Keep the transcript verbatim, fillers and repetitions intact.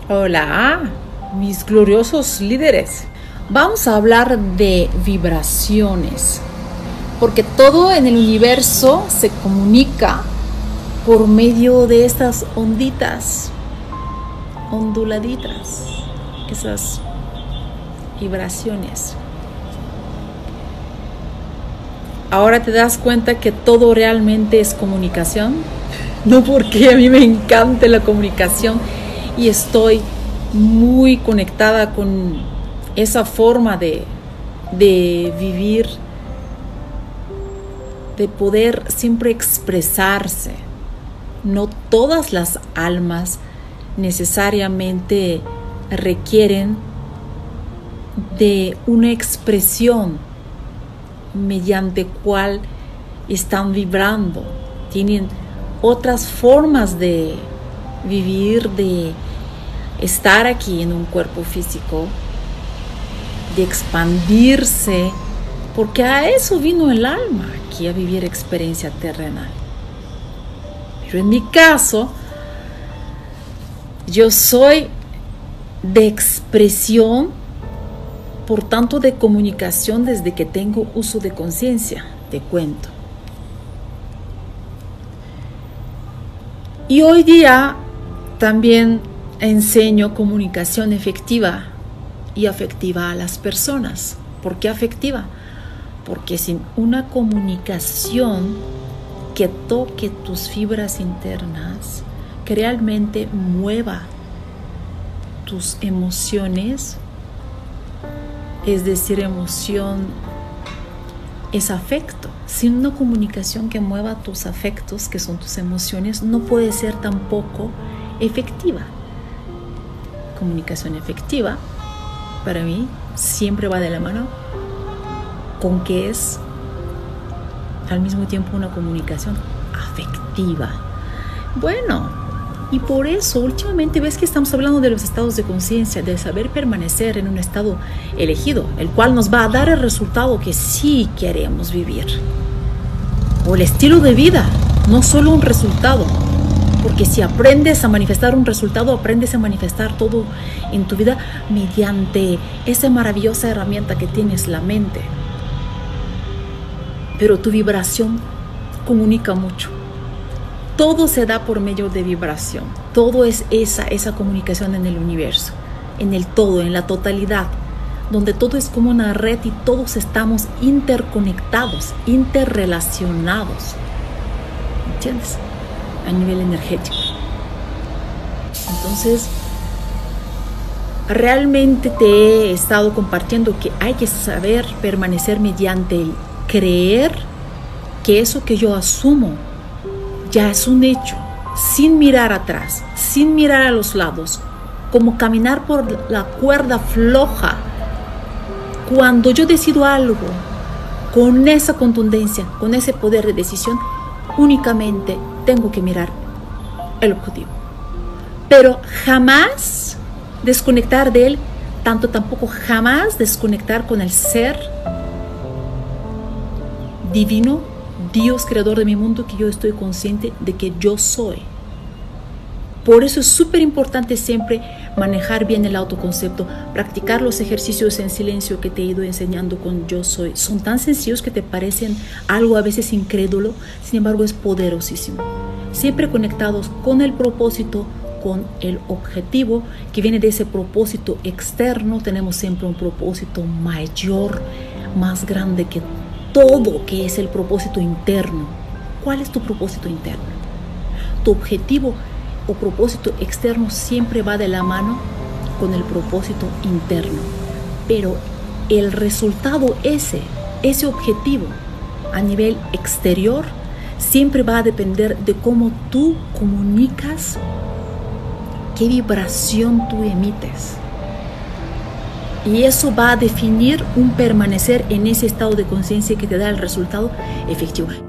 Hola, mis gloriosos líderes. Vamos a hablar de vibraciones, porque todo en el universo se comunica por medio de estas onditas, onduladitas, esas vibraciones. Ahora te das cuenta que todo realmente es comunicación. No porque a mí me encante la comunicación y estoy muy conectada con esa forma de, de vivir, de poder siempre expresarse. No todas las almas necesariamente requieren de una expresión mediante cual están vibrando. Tienen otras formas de vivir, de estar aquí en un cuerpo físico, de expandirse, porque a eso vino el alma, aquí a vivir experiencia terrenal. Pero en mi caso, yo soy de expresión, por tanto de comunicación desde que tengo uso de conciencia, te cuento. Y hoy día también enseño comunicación efectiva y afectiva a las personas. ¿Por qué afectiva? Porque sin una comunicación que toque tus fibras internas, que realmente mueva tus emociones, es decir, emoción es afecto. Sin una comunicación que mueva tus afectos, que son tus emociones, no puede ser tampoco efectiva. Comunicación efectiva, para mí, siempre va de la mano con que es al mismo tiempo una comunicación afectiva. Bueno, y por eso últimamente ves que estamos hablando de los estados de conciencia, de saber permanecer en un estado elegido, el cual nos va a dar el resultado que sí queremos vivir. O el estilo de vida, no solo un resultado. Porque si aprendes a manifestar un resultado, aprendes a manifestar todo en tu vida mediante esa maravillosa herramienta que tienes, la mente. Pero tu vibración comunica mucho. Todo se da por medio de vibración. Todo es esa, esa comunicación en el universo, en el todo, en la totalidad, donde todo es como una red y todos estamos interconectados, interrelacionados. ¿Entiendes? A nivel energético. Entonces, realmente te he estado compartiendo que hay que saber permanecer mediante el creer que eso que yo asumo ya es un hecho, sin mirar atrás, sin mirar a los lados, como caminar por la cuerda floja. Cuando yo decido algo con esa contundencia, con ese poder de decisión, únicamente tengo que mirar el objetivo, pero jamás desconectar de él, tanto tampoco jamás desconectar con el ser divino, Dios creador de mi mundo, que yo estoy consciente de que yo soy. Por eso es súper importante siempre manejar bien el autoconcepto, practicar los ejercicios en silencio que te he ido enseñando con yo soy. Son tan sencillos que te parecen algo a veces incrédulo, sin embargo es poderosísimo. Siempre conectados con el propósito, con el objetivo, que viene de ese propósito externo. Tenemos siempre un propósito mayor, más grande que todo, que es el propósito interno. ¿Cuál es tu propósito interno? Tu objetivo o propósito externo siempre va de la mano con el propósito interno, pero el resultado ese, ese objetivo a nivel exterior siempre va a depender de cómo tú comunicas, qué vibración tú emites. Y eso va a definir un permanecer en ese estado de conciencia que te da el resultado efectivo.